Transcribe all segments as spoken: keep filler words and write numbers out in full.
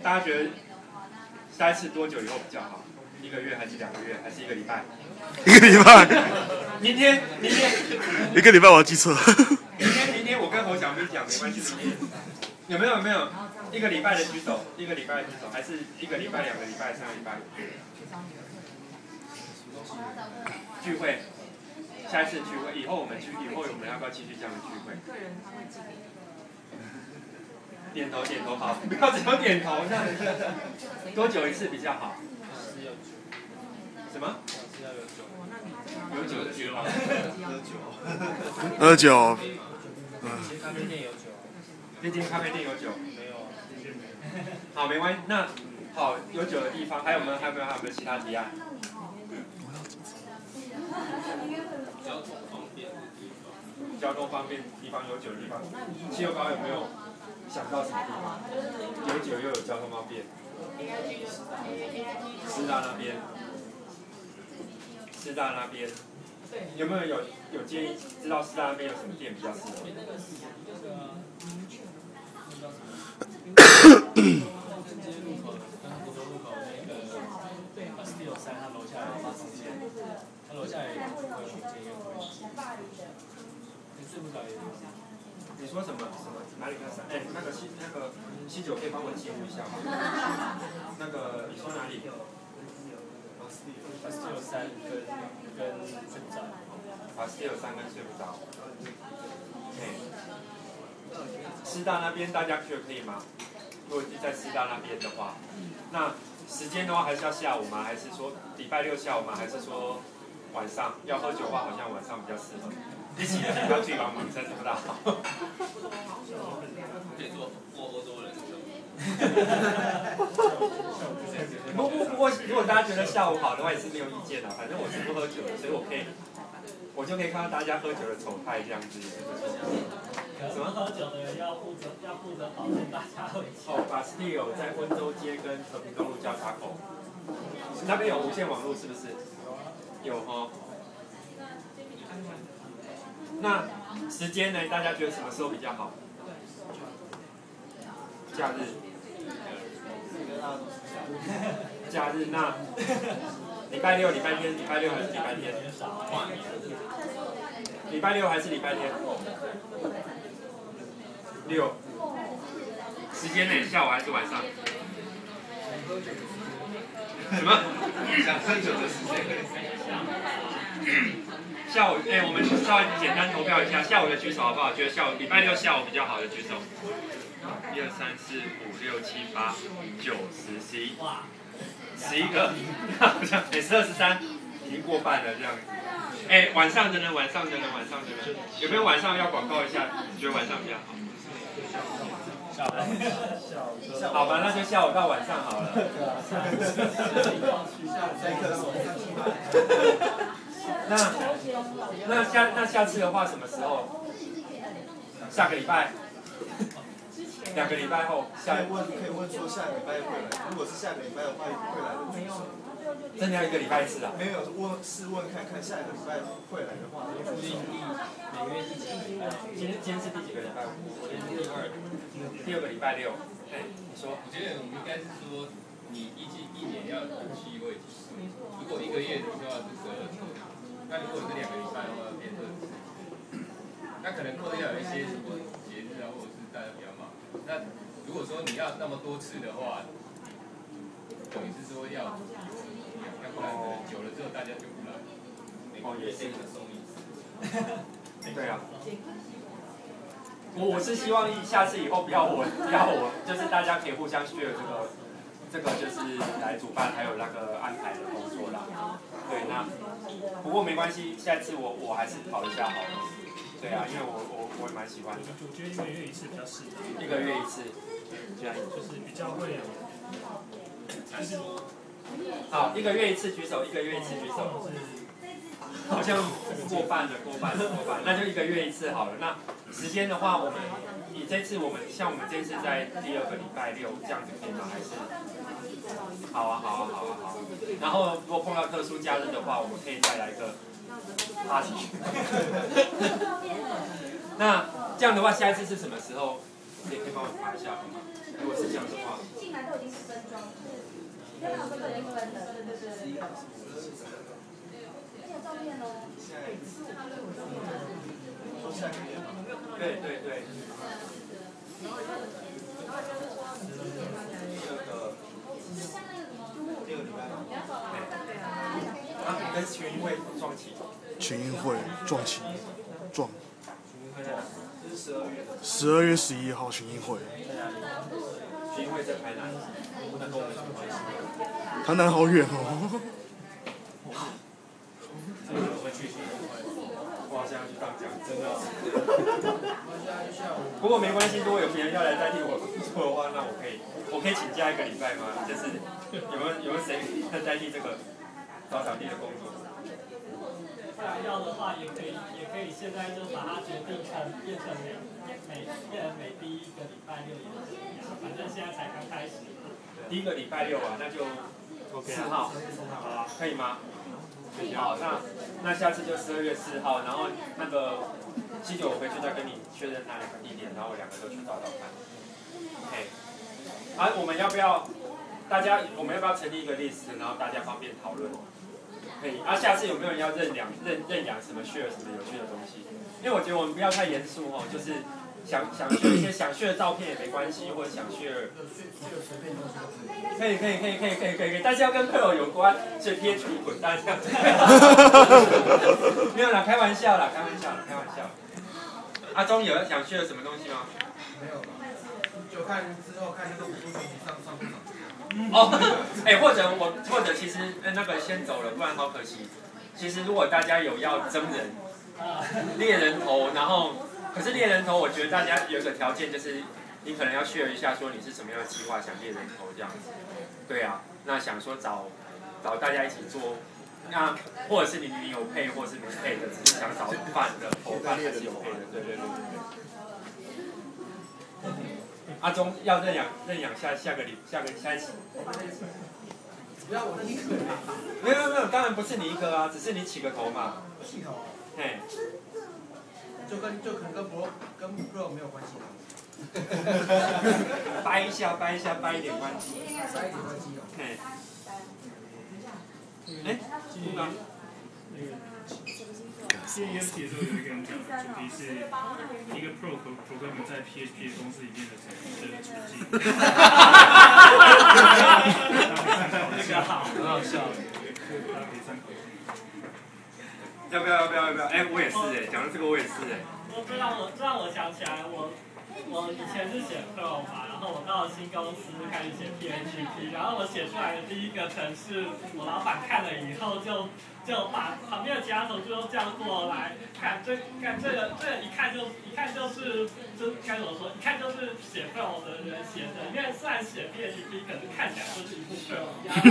大家觉得下一次多久以后比较好？一个月还是两个月，还是一个礼拜？ 一个礼拜。 明天，明天。 一个礼拜我要记错。 明天，明天我跟侯小兵讲，没关系。有没有？有没有？一个礼拜的举手，一个礼拜的举手，还是一个礼拜、两个礼拜、三个礼拜？聚会，下一次聚会，以后我们聚，以后我们要不要继续这样的聚会？点头点头好，不要只有点头，这样多久一次比较好？什么？有酒的地方。 喝酒。 嗯。咖啡店有酒。 那间咖啡店有酒？ 没有。 好，没关系。那好，有酒的地方还有没有？还有没有？还有没有其他提案？ 交通方便的地方。 交通方便地方有酒的地方。七六高有没有想到什么地方？有酒又有交通方便。师大那边。师大那边。有没有有有建议知道师大那边有什么店比较适合？ 他楼下也有空间用会议，你睡不着也有。 你说什么什么哪里看山？哎，那个西那个西九可以帮我记录一下吗？那个你说哪里？ 巴斯蒂有三跟跟睡不着。 巴斯蒂有三跟睡不着。OK。师大那边大家觉得可以吗？如果在师大那边的话，那时间的话还是要下午吗？还是说礼拜六下午吗？还是说晚上？要喝酒的话，好像晚上比较适合。一起的不要去帮忙，真是不大好。 可以做做欧洲人。 不不不过，如果大家觉得下午好的话，也是没有意见的。反正我是不喝酒的，所以我可以，我就可以看到大家喝酒的丑态这样子。 什么喝酒的人要负责要负责保证大家会气。 哦，巴斯蒂有在温州街跟和平东路交叉口，那边有无线网络是不是？有哦。那时间呢？大家觉得什么时候比较好？假日。假日那礼拜六、礼拜天、礼拜六还是礼拜天？礼拜六还是礼拜天？六。时间呢？下午还是晚上？什么？ 想喝酒的时间。 下午，哎、欸，我们稍微简单投票一下，下午的举手好不好？觉得下午礼拜六下午比较好的举手。一二三四五六七八九十十一，十一个，好像哎十二十三，已经过半了这样子。哎、欸，晚上的呢？晚上的呢？晚上的呢？有没有晚上要广告一下？你觉得晚上比较好？好吧，那就下午到晚上好了。那那下那下次的话什么时候？下个礼拜？两个礼拜后，下可以问可以问说下个礼拜会来，如果是下个礼拜的话会来的举手。 真的要一个礼拜一次啊？ 没有，问试问看看下一个礼拜会来的话，就举手。 每个月第几个礼拜？ 今天今天是第几个礼拜？ 今天第二。 第二个礼拜六。哎，你说？ 我觉得我们应该是说，你一季一年要有七位几次，如果一个月的话是十二次，那如果是两个礼拜的话变二次。那可能扣掉有一些什么节日啊，或者是大家比较忙。那如果说你要那么多次的话，等于是说要，要不然久了之后大家就不来，每个月这个送一次。 对啊。我我是希望下次以后不要我不要我，就是大家可以互相 share 这个这个就是来主办还有那个安排的工作啦。对，那不过没关系，下次我我还是跑一下好了。对啊，因为我我我也蛮喜欢的。 我觉得一个月一次比较适合。 一个月一次，这样就是比较会有，就是好，一个月一次举手，一个月一次举手。好像过半了，过半了，过半了，那就一个月一次好了。那时间的话，我们以这次我们像我们这次在第二个礼拜六这样子可以吗？还是？好啊，好啊，好啊，好。然后如果碰到特殊假日的话，我们可以再来个 party。那这样的话，下一次是什么时候？也可以帮我查一下好吗？如果是这样的话。 对对对。 第二个礼拜吗？ 啊，跟群英会撞期。 群英会撞期，撞。 这是十二月的。 十二月十一号群英会。 群英会在台南，那跟我们什么关系？ 台南好远哦。 我会去群英会，我好像要去当讲真的。不过没关系，如果有别人要来代替我做的话，那我可以，我可以请假一个礼拜吗？就是有没有有没有谁能代替这个找场地的工作？ 要的话也可以，也可以现在就把它决定成变成每每一人每第一个礼拜六也可以啊，反正现在才刚开始。 第一个礼拜六啊，那就四号，好啊，可以吗？好，那那下次就十二月四号，然后那个七九我回去再跟你确认那两个地点，然后我两个都去找找看。哎，啊，我们要不要大家我们要不要成立一个 list， 然后大家方便讨论？可以。啊，下次有没有人要认养认认养什么 share 什么有趣的东西？因为我觉得我们不要太严肃哦，就是想想 share 一些想 share 的照片也没关系，或者想 share。可以可以可以可以可以可以，但是要跟配偶有关，所以 P H P 滚蛋这样子。没有啦，开玩笑啦，开玩笑啦，开玩笑。阿忠有想 share 什么东西吗？ 没有吧，就看之后看那个武术群上上不上。 哦，哎，或者我或者其实那个先走了，不然好可惜。其实如果大家有要征人，猎人头，然后可是猎人头，我觉得大家有一个条件就是。你可能要 share 一下，说你是什么样的计划，想猎人头这样子，对啊，那想说找找大家一起做，那或者是你你有配，或是没配的，只是想找饭的伙伴还是有配的，对对对对对。阿忠要认养认养下下个礼下个下一期。 不要我一个。 没有没有，当然不是你一个啊，只是你起个头嘛。 起头。 嘿。 就跟就可能跟 Pro 跟 Pro 没有关系。 掰一下，掰一下，掰一点关系。 掰一点关系哦。 嘿。哎，不刚。 C E S 的时候有一个人讲的主题是一个 Pro programmer 在 P H P 的公司里面的的处境。 这个好，很好笑。 大家可以参考。 要不要？要不要？要不要？哎，我也是哎，讲到这个我也是哎。 这让我这让我想起来我。我以前是写 Pro 嘛，然后我到了新公司开始写 P H P， 然后我写出来的第一个程式，我老板看了以后就就把旁边的其他同事都叫过来看，这看这个这个一看就一看就是就该怎么说，一看就是写 Pro 的人写的，因为虽然写 P H P， 可是看起来就是一部 Pro 一样。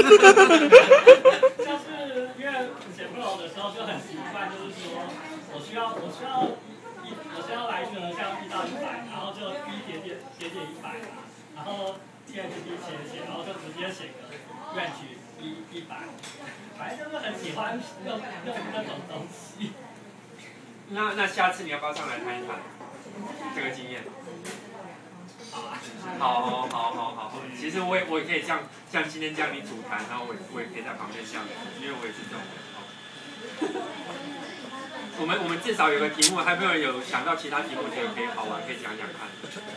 就是因为写 Pro 的时候就很习惯，就是说我需要我需要。我需要来一个像一到一百，然后就一叠叠叠叠一百嘛，然后 P H P 写写，然后就直接写个 range 一一百，反正就是很喜欢用用那种东西。 那那下次你要不要上来谈一谈这个经验？ 好啊。 好好好好好好，其实我也我也可以像像今天这样你主谈，然后我也我也可以在旁边这样，因为我也是这种人。我们我们至少有个题目，还没有人有想到其他题目，觉得可以好玩，可以讲讲看。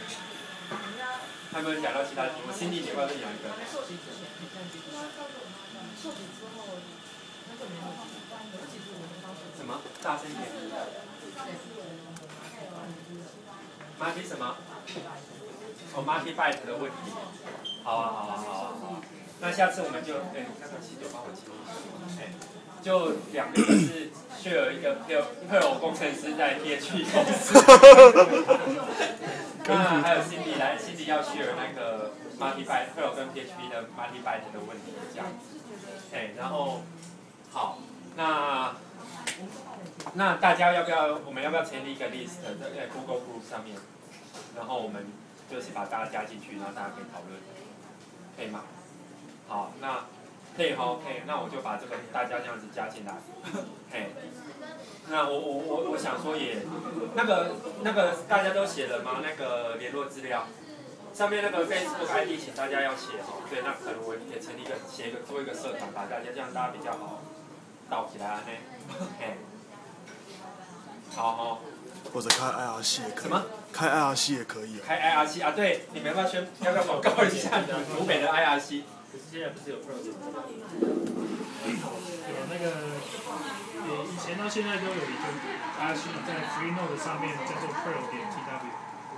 还没有人讲到其他题目 ，Cindy 你要不要再讲一个？什么？大声一点。Multi 什么？哦 ，Multi byte 的问题。好啊好啊好啊好啊。那下次我们就，哎，那个七九帮我记一下。哎。就两个就是 share 一个配偶工程师在 P H P 公司，那还有 Cindy 来 ，Cindy 要 share 那个 multi byte 配偶跟 P H P 的 multi byte 的问题这样子，哎，然后好，那那大家要不要？我们要不要成立一个 list 在 Google Group 上面？然后我们就是把大家加进去，然后大家可以讨论，可以吗？好，那。可以哈 ，OK， 那我就把这个大家这样子加进来。嘿，那我我我我想说也，那个那个大家都写了吗？那个联络资料， 上面那个 Facebook I D 请大家要写哦，对，那可能我也成立一个写一个做一个社团，把大家这样大家比较好导起来呢。嘿，好好。 或者开 I R C 也可以。 什么？ 开 I R C 也可以。 开 I R C 啊，对，你们要不要宣，要不要广告一下你们湖北的 I R C？ 可是现在不是有 Pro 点？有那个，呃，以前到现在都有一个 I R C 在 Freenode 上面叫做 Pro 点 T W。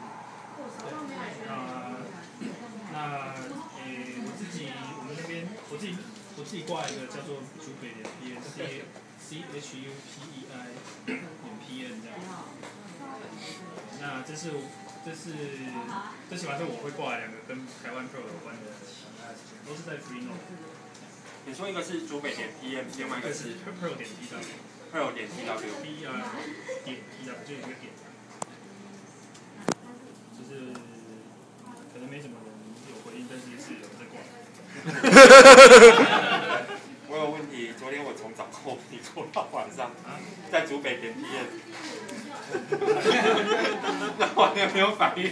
那那呃，我自己我们那边我自己我自己挂一个叫做竹北点 P N C C H U P E I 点 P N 这样。那这是这是这起码是我会挂两个跟台湾 Pro 有关的其他事情，都是在 Freenode。 你说一个是竹北点 P M， 另外一个是 Pro 点 T W。 Pro 点 T W。P R 点 T W 就一个点。就是可能没什么人有回应，但是是有在挂。 我有问题，昨天我从早扣你扣到晚上，在竹北点 P M。那完全没有反应。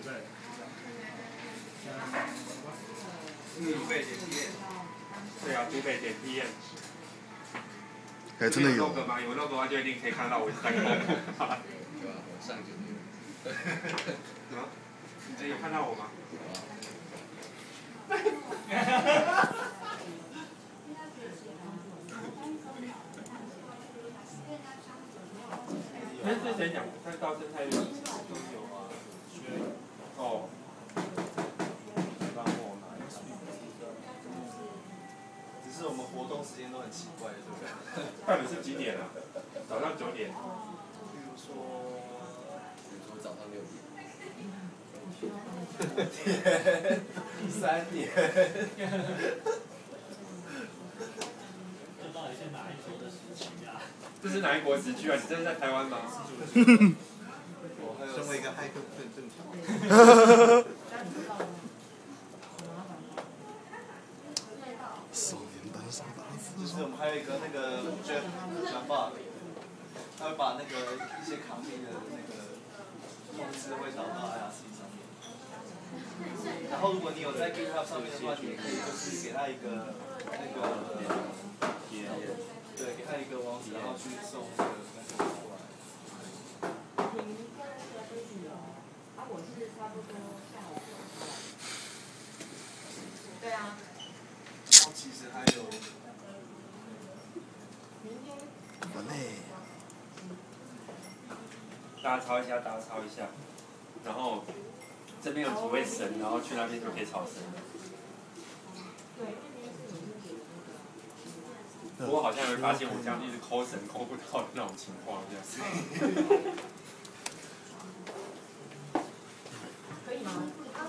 竹北点 P M。 对啊，竹北点 P M。 哎，真的有。 有 logo 吗？有 logo 的话就一定可以看到我在扣。 对吧？我上就有。 什么？你这有看到我吗？哎，这谁讲？再到生态绿都有啊。哦。 只是我们活动时间都很奇怪，对不对？ 到底是几点啊？早上九点。 比如说， 比如说早上六点。 三点。 这到底是哪一国的时区啊？ 这是哪一国时区啊？你这是在台湾吗？ 我还有身为一个骇客不很正常。 少年单上大字。 就是我们还有一个那个 Jeff Jamba， 他会把那个一些卡密的那个通知会导到 I R C 上面。然后如果你有在 GitHub 上面的话，你也可以就是给他一个那个，对，给他一个网址，然后去送那个东西过来。 对啊。 然后其实还有。 完嘞。 大家抄一下，大家抄一下，然后这边有几位神，然后去那边就可以抄神。不过好像会发现我这样一直抠神抠不到的那种情况，这样子。 可以吗？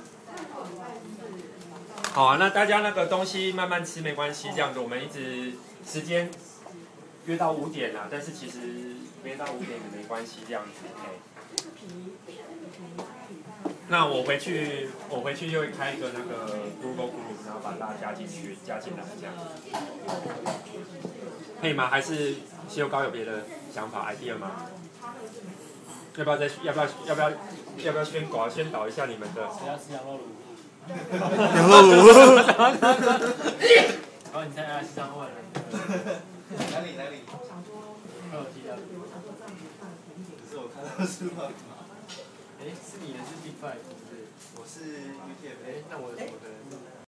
好啊，那大家那个东西慢慢吃没关系，这样子我们一直时间约到五点啦，但是其实约到五点也没关系，这样子。那我回去，我回去就会开一个那个 Google Group， 然后把大家加进去，加进来这样。可以吗？还是西柚糕有别的想法 idea 吗？要不要再要不要要不要要不要宣导宣导一下你们的？ 谁要吃羊肉炉？ 羊肉炉。 然后你在 I R C 上问了。 哪里哪里？ 还有 T W。 可是我看到是吗？ 哎，是你的是 D five 是不是？ 我是 U T F A， 那我我的